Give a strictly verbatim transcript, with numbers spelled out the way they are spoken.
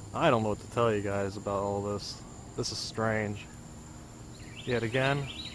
I don't know what to tell you guys about all this. This is strange. Yet again,